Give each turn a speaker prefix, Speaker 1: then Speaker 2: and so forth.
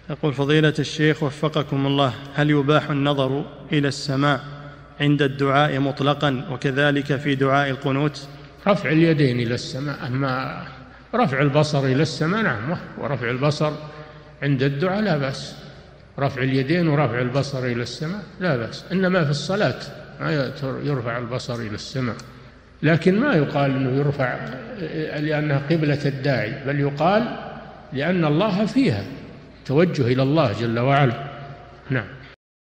Speaker 1: يقول فضيلة الشيخ وفقكم الله، هل يباح النظر إلى السماء عند الدعاء مطلقا وكذلك في دعاء القنوت؟
Speaker 2: رفع اليدين إلى السماء، أما رفع البصر إلى السماء نعم، ورفع البصر عند الدعاء لا بأس، رفع اليدين ورفع البصر إلى السماء لا بأس، إنما في الصلاة ما يرفع البصر إلى السماء، لكن ما يقال أنه يرفع لأنها قبلة الداعي، بل يقال لأن الله فيها، توجه إلى الله جل وعلا. نعم.